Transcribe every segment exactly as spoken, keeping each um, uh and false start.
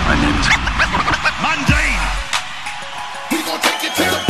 My name is Mundane. We gon' take it to the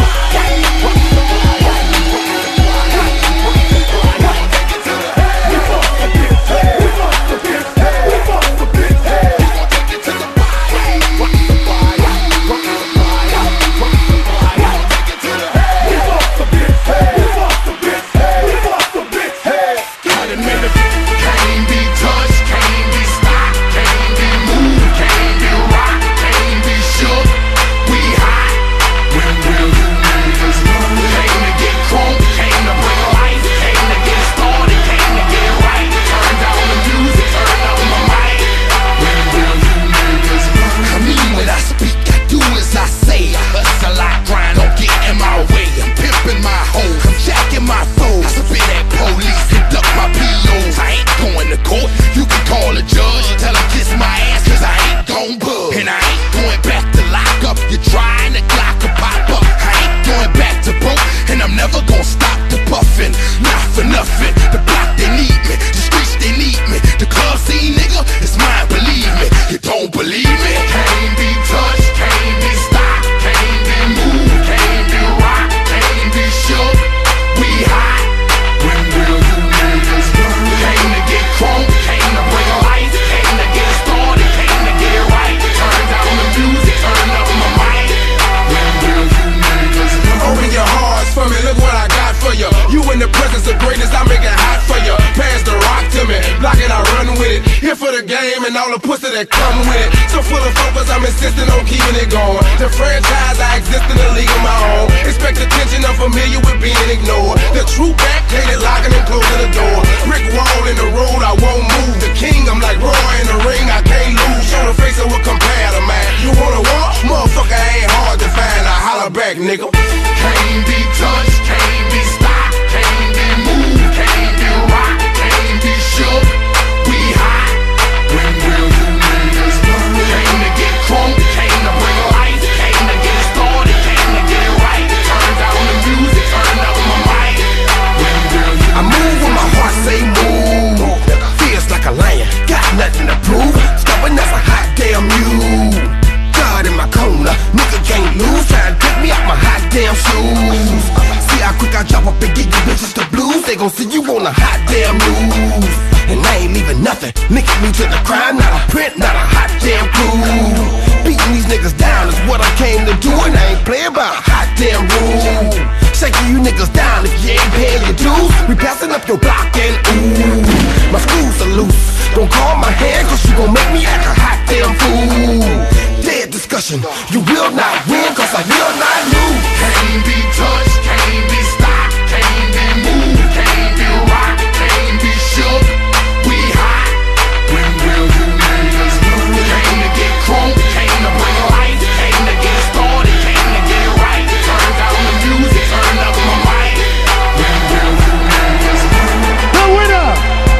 and all the pussy that come with it. So full of focus, I'm insisting on keeping it going. The franchise, I exist in a league of my own. Expect attention, I'm familiar with being ignored. The true back, hated locking and closing the door. Brick wall in the road, I won't move. The king, I'm like Roy in the ring, I can't lose. Show the face of what compare to man. You wanna walk? Motherfucker ain't hard to find. I holler back, nigga. Can't be touched, can't be stopped, can't be moved, can't be rocked, can't be shook. We hot. When will you niggas learn? Came to get crunk, came to bring life, came to get started, came to get it right. Turn down the music, turn up my mic. When will you I move when my heart say move. Feels like a lion, got nothing to prove. Stubborn as a hot damn mule. God in my corner, nigga can't lose. Trying to take me out my hot damn shoes. See how quick I drop up and get you bitches the blues. They gon' see you on a hot damn news. And I ain't leaving nothing, linking me to the crime. Not a print, not a hot damn clue. Beating these niggas down is what I came to do. And I ain't playing by a hot damn rule. Shaking you niggas down if you ain't paying your dues. We passing up your block and ooh, my screws are loose. Don't call my hand cause you gon' make me act a hot damn fool. Dead discussion, you will not win cause I will not lose. Can't be touched, can't be stopped, can't be moved, can't be rocked, can't be shook. We hot. When will you niggas learn? Came to get crunk, came to bring life, came to get started, came to get it right. Turn down the music, turn up my mic. When will you niggas learn? The winner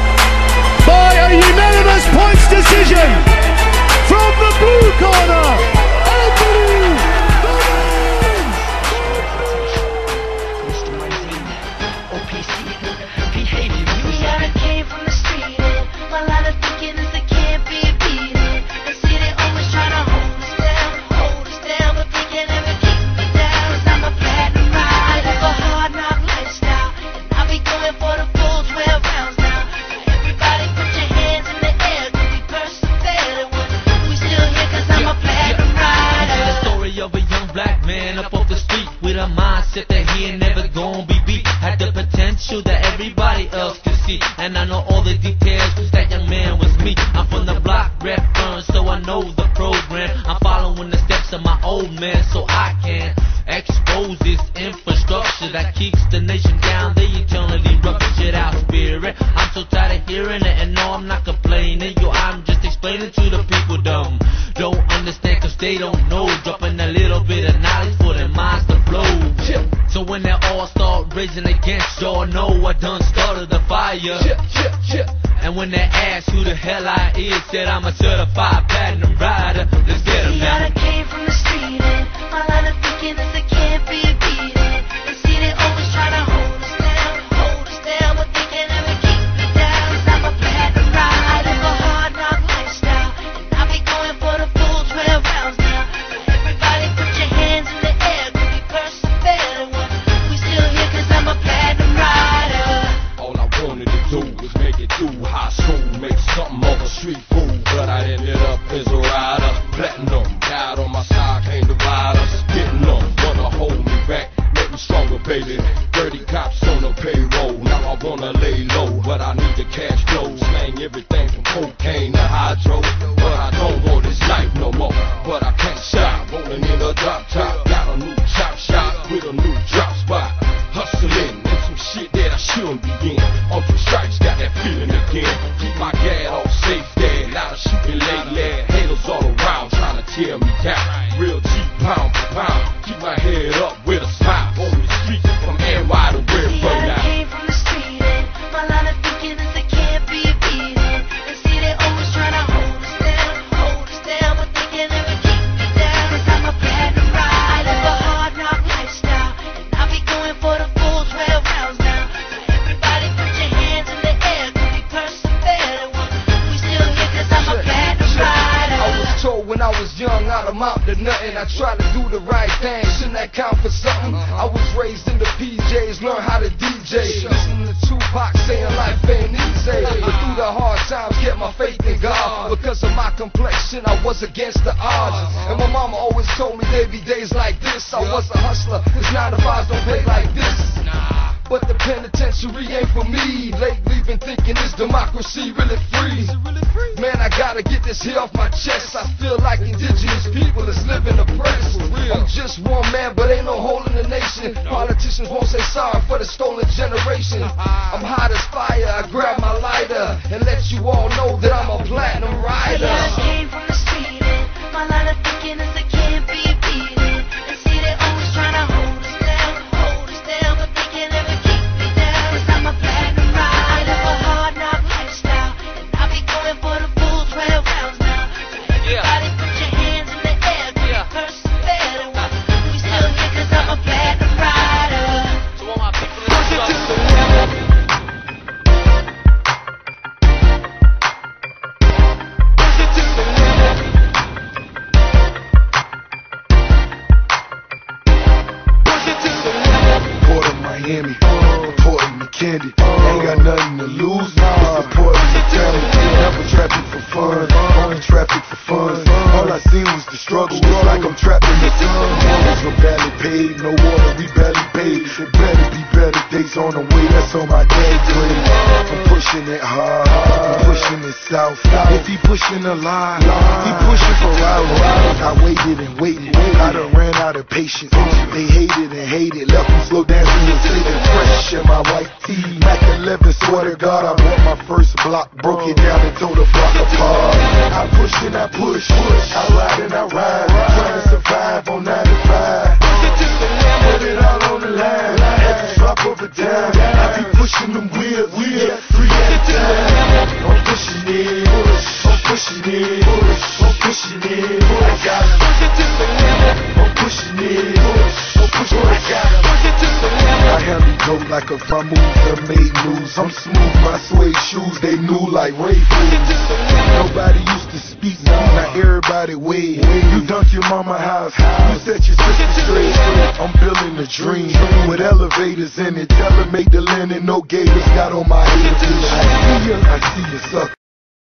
by a unanimous points decision from the blue corner, Anthony Bourdain. Mister Mundane, O P C, behavior music. I came from the street and my line of thinking is it can't be beaten. They see they always try to hold us down, hold us down, but they can never keep me down. Cause I'm a platinum ride, I live a hard knock lifestyle, and I'll be going for the full twelve rounds now. So everybody put your hands in the air, cause we persevere. We still here cause I'm a platinum rider. The story of a young black man up off the street with a mindset that he ain't never gonna be beat. Had the potential that everybody else could see, and I know all the details cause that young man was me. I'm from the block, rep burn, so I know the program. I'm following the steps of my old man so I can expose this infrastructure that keeps the nation down. They eternally rubbish it out, spirit. I'm so tired of hearing it, and no, I'm not complaining. Yo, I'm just explaining to the people dumb. Don't understand cause they don't know. Dropping a little bit of knowledge for their minds to blow. So when they all start raising against y'all, know I done started the fire. And when they ask who the hell I is, said I'm a certified platinum rider. Let's get 'em now. I came from the street and my line of thinking is it can't be beaten. They see they always try to hold us down, hold us down, but they can never keep me down. Cause I'm a platinum rider, I live a hard knock lifestyle, and I'll be going for the full twelve cap. Real cheap, pound for pound. Keep my head up with a smile. On the street from N Y to where See, from I now. came from the street and my line of thinking is it can't be beaten. And see, they always try to hold us down, hold us down, but they can never keep me down. Cause I'm a platinum rider. I live a hard knock lifestyle, and I'll be going for the full twelve rounds now. So everybody put your hands in the air, cause we persevere. We still here cause I'm a platinum rider. I was told when I was young I'd amount to nothing. I tried to do the right thing, shouldn't that count for something? I was raised in the P Js, learned how to D J. Listening to Tupac saying life ain't easy, but through the hard times get my faith in God. Because of my complexion I was against the odds, and my mama always told me there'd be days like this. I was a hustler, cause nine to fives don't pay like this. But the penitentiary ain't for me. Lately been thinking, is democracy really free? Man, I gotta get this here off my chest. I feel like indigenous people is living oppressed. I'm just one man, but ain't no hole in the nation. Politicians won't say sorry for the stolen generation. I'm hot as fire, I grab my lighter and let you all know that I'm a platinum rider. See, I came from the street and my line of thinking is it can't be beaten. And see, they always trying to hold us down, hold us down, but they can never keep me down. Cause I'm a platinum rider. I live a hard knock lifestyle, and I'll be going for the full twelve rounds now. So everybody put your hands in the air, cause we persevere. We still here cause I'm a platinum rider. To all my people in the struggle. Port of Miami, Port of McKinney. Ain't got nothing to lose. It's the port of the family. Never traffic for fun, only traffic for fun. All I seen was the struggle. It's like I'm trapped in the sun. Mortgage were barely paid, no water we barely paid. It better be better days on the way. That's on my dad's grade. I'm pushing it hard, I'm pushing it south. If he pushing a lie, he pushing for hours. I waited and waited, I done ran out of patience. They hated and hated, left me slow dancing and singing fresh in my white tee. Mac eleven, swear to God, I bought my first block, broke it down and tore the block apart. I push and I push, I ride and I ride, trying to survive on nine to five. Put it all on the line, every drop of a dime. I be pushing them wheels, yeah, three at a time. I'm pushing it, I'm pushing it, I'm pushing it. I got it. I'm pushing it, I'm pushing it. I got it. I handle dope like if I move the made moves. I'm smooth, my suede shoes, they new like Ray Foods. Nobody used to speak, now everybody wave. You dunk your mama house, you set your sister straight. I'm building a dream with elevators in it. Tell her make the linen, no gators got on my head. I see ya, I see ya, sucker.